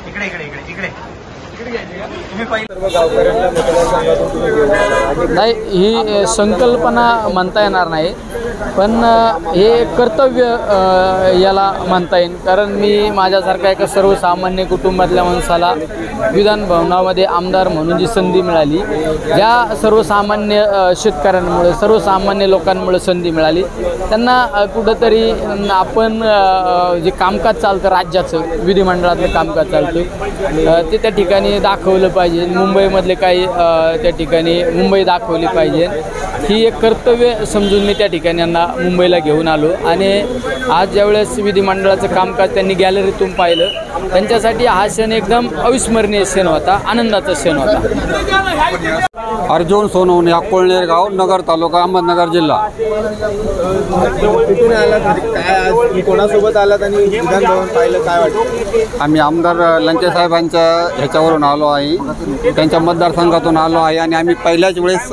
इकडे इकडे इकडे इकडे तुम्ही सर्व गावकऱ्यांना मतदारसंघातून तुम्ही घेऊन आला. नाही, ही संकल्पना म्हणता येणार नाही, पण हे कर्तव्य याला म्हणता येईल. कारण मी माझ्यासारखा एका सर्वसामान्य कुटुंबातल्या माणसाला विधान भवनामध्ये आमदार म्हणून जी संधी मिळाली, ज्या सर्वसामान्य शेतकऱ्यांमुळे सर्वसामान्य लोकांमुळे संधी मिळाली, त्यांना कुठंतरी आपण जे कामकाज चालतं राज्याचं, विधिमंडळातलं कामकाज चालतं ते त्या ठिकाणी दाखवलं पाहिजे. मुंबईमधले काही त्या ठिकाणी मुंबई दाखवली पाहिजे. ही एक कर्तव्य समजून मी त्या ठिकाणी यांना मुंबईला घेऊन आलो. आणि आज ज्यावेळेस विधिमंडळाचं कामकाज त्यांनी गॅलरीतून पाहिलं, त्यांच्यासाठी हा क्षण एकदम अविस्मरणीय क्षण होता, आनंदाचा क्षण होता. अर्जुन सोनवणे, अकोळनेर गाव, नगर तालुका, अहमदनगर जिल्हा. कुठून आलात, काय आज कोणासोबत आलात आणि विधान भवन पाहिलं, काय वाटतं? आम्ही आमदार लंके साहेबांच्या ह्याच्यावरून आलो आहे, त्यांच्या मतदारसंघातून आलो आहे. आणि आम्ही पहिल्याच वेळेस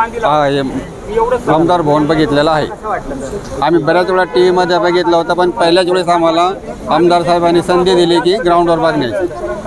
आमदार भवन बघितलेलं आहे. आम्ही बऱ्याच वेळा टी व्हीमध्ये बघितलं होतं, पण पहिल्याच वेळेस आम्हाला आमदार साहेबांनी संधी दिली की ग्राउंडवर बघण्याची.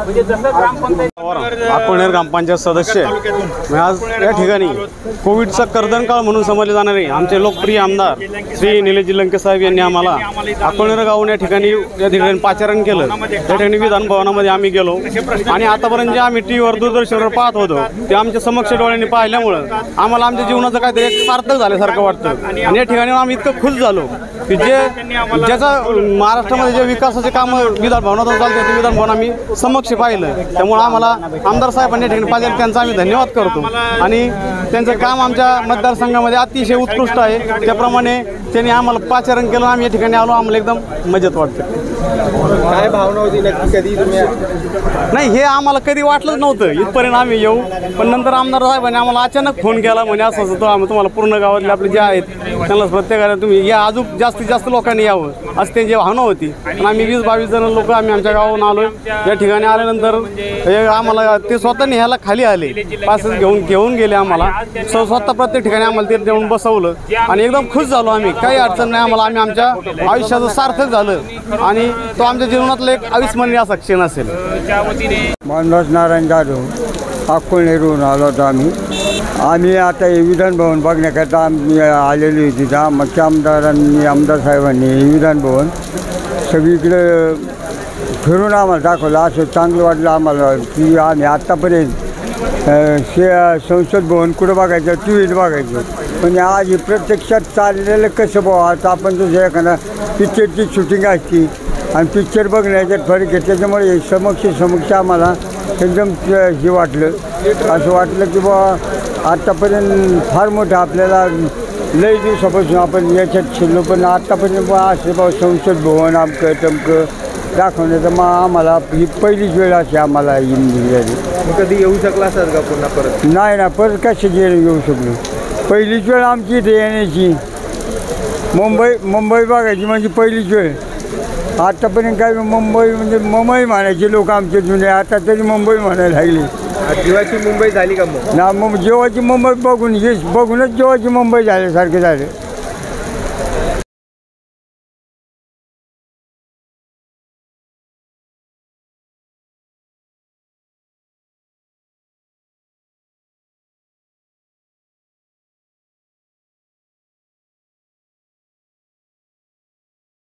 अकोळनेर ग्रामपंचायत सदस्य आज या ठिकाणी कोविडचा कर्दनकाळ म्हणून समजले जाणारे आमचे लोकप्रिय आमदार श्री निलेशजी लंके साहेब यांनी आम्हाला अकोळनेर गावून या ठिकाणी पाचारण केलं. त्या ठिकाणी विधान भवनामध्ये आम्ही गेलो आणि आतापर्यंत जे आम्ही टी व्हीवर दूरदर्शनवर पाहत होतो ते आमच्या समक्ष डोळ्यांनी पाहिल्यामुळं आम्हाला आमच्या जीवनाचं काहीतरी एक सार्थक झाल्यासारखं वाटतं. आणि या ठिकाणी आम्ही इतकं खुश झालो की ज्याचा महाराष्ट्रामध्ये जे विकासाचे कामं विधान भवनातून चालते ते विधान भवन आम्ही समक्ष पाहिलं. त्यामुळे आम्हाला आमदार साहेबांनी ठिकाणी पाहिजे त्यांचा आम्ही धन्यवाद करतो. आणि त्यांचं काम आमच्या मतदारसंघामध्ये अतिशय उत्कृष्ट आहे. त्याप्रमाणे त्यांनी आम्हाला पाचारण केलं, आम्ही या ठिकाणी आलो, आम्हाला एकदम मजेत वाटतं. काय भावना होती नक्की, कधी तुम्ही? नाही, हे आम्हाला कधी वाटलंच नव्हतं इथपर्यंत आम्ही येऊ. पण नंतर आमदार साहेबांनी आम्हाला अचानक फोन केला, म्हणजे असं असं आम्ही तुम्हाला पूर्ण गावातले आपले जे आहेत त्यांना प्रत्येकाला तुम्ही या, अजून जास्तीत जास्त लोकांनी यावं असं त्यांची भावना होती. आणि आम्ही 20-22 जण लोक आम्ही आमच्या गावाहून आलो. या ठिकाणी आल्यानंतर आम्हाला ते स्वतः न्यायला खाली आले, पासेस घेऊन गेले आम्हाला. स्वतः प्रत्येक ठिकाणी आम्हाला ते देऊन बसवलं आणि एकदम खुश झालो आम्ही. काही अडचण नाही आम्हाला. आम्ही आमच्या आयुष्याचं सार्थक झालं आणि तो आमच्या जीवनातला एक अविस्मरणीय असा क्षण असेल. मनोज नारायण जाधव, अकोळनेरहून आलो होतो आम्ही आता हे विधान भवन बघण्याकरता आम्ही आलेली होती. त्या मागच्या आमदार साहेबांनी हे विधान भवन सगळीकडे फिरून आम्हाला दाखवलं. असं चांगलं वाटलं आम्हाला की आम्ही आत्तापर्यंत संसद भवन कुठं बघायचं, टी व्हीत बघायचं, पण आज हे प्रत्यक्षात चाललेलं कसं बघा. आता आपण तुझ्या एखादा पिक्चरची शूटिंग असती आणि पिक्चर बघण्याच्यात फरक आहे. त्याच्यामुळे समक्ष आम्हाला एकदम हे वाटलं, असं वाटलं की बा आत्तापर्यंत फार मोठं आपल्याला लई दिवसापासून आपण याच्यात शिरलो, पण आत्तापर्यंत बा असं बा संसद भवन आमकं तमकं दाखवण्याचं मग आम्हाला ही पहिलीच वेळ अशी आम्हाला झाली. कधी येऊ शकला असाल का पुन्हा परत? नाही ना, परत कशाची येऊ शकलो. पहिलीच वेळ आमची इथे येण्याची, मुंबई बघायची म्हणजे पहिलीच वेळ. आतापर्यंत काय मुंबई म्हणजे मुंबई म्हणायचे लोक आमचे जुने, आता तरी मुंबई म्हणायला लागली. जीवाची मुंबई झाली का मग? ना, मग जेव्हाची मुंबई बघूनच जेव्हाची मुंबई झाल्यासारखं झालं.